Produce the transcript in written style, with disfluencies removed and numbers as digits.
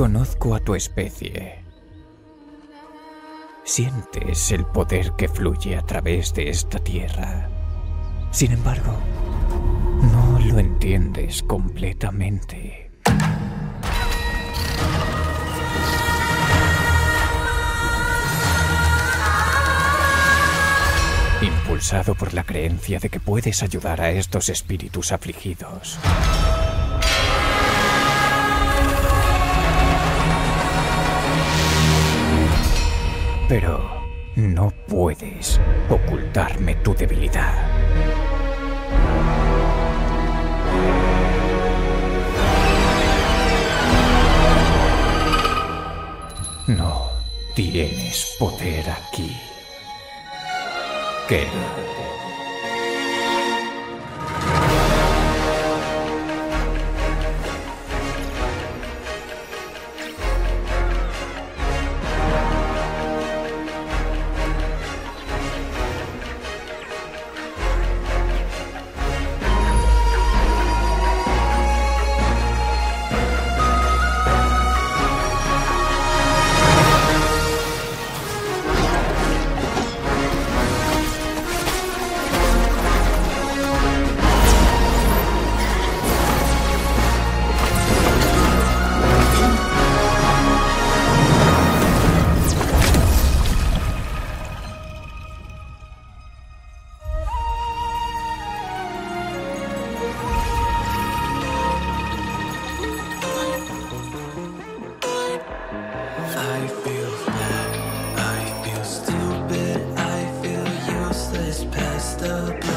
Conozco a tu especie. Sientes el poder que fluye a través de esta tierra. Sin embargo, no lo entiendes completamente. Impulsado por la creencia de que puedes ayudar a estos espíritus afligidos, pero no puedes ocultarme tu debilidad. No tienes poder aquí. Quédate. I feel flat, I feel stupid, I feel useless past the